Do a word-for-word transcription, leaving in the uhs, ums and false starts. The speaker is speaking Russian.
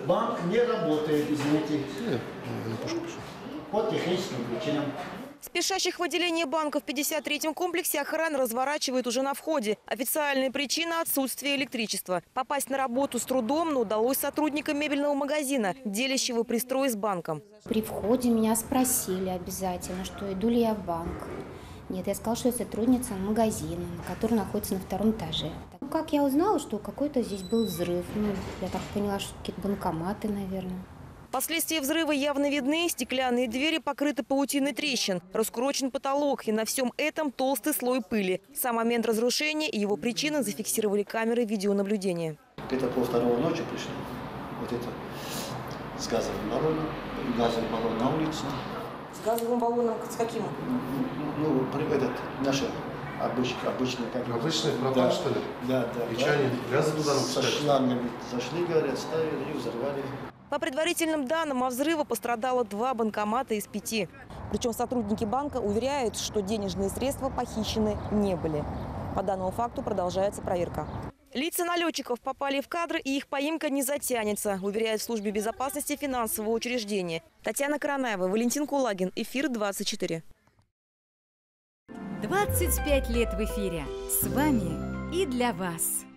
банк не работает, извините. По техническим причинам. Спешащих в отделении банка в пятьдесят третьем комплексе охрана разворачивает уже на входе. Официальная причина – отсутствие электричества. Попасть на работу с трудом, но удалось сотрудникам мебельного магазина, делящего пристрой с банком. При входе меня спросили обязательно, что иду ли я в банк. Нет, я сказала, что я сотрудница магазина, который находится на втором этаже. Ну, как я узнала, что какой-то здесь был взрыв? Ну, я так поняла, что какие-то банкоматы, наверное. Последствия взрыва явно видны. Стеклянные двери покрыты паутиной трещин. Раскурочен потолок. И на всем этом толстый слой пыли. Сам момент разрушения и его причины зафиксировали камеры видеонаблюдения. Это пол второго ночи пришли. Вот это с газовым баллоном. Газовый баллон на улице. С газовым баллоном с каким? Ну, этот, наши обычные. Обычные, как обычные пропан, да, что ли? Да, да. И да. что они газы туда Со шлангами зашли, говорят, ставили и взорвали. По предварительным данным, от взрыва пострадало два банкомата из пяти. Причем сотрудники банка уверяют, что денежные средства похищены не были. По данному факту продолжается проверка. Лица налетчиков попали в кадры, и их поимка не затянется, уверяет в службе безопасности финансового учреждения. Татьяна Каранаева, Валентин Кулагин, Эфир двадцать четыре. двадцать пять лет в эфире. С вами и для вас.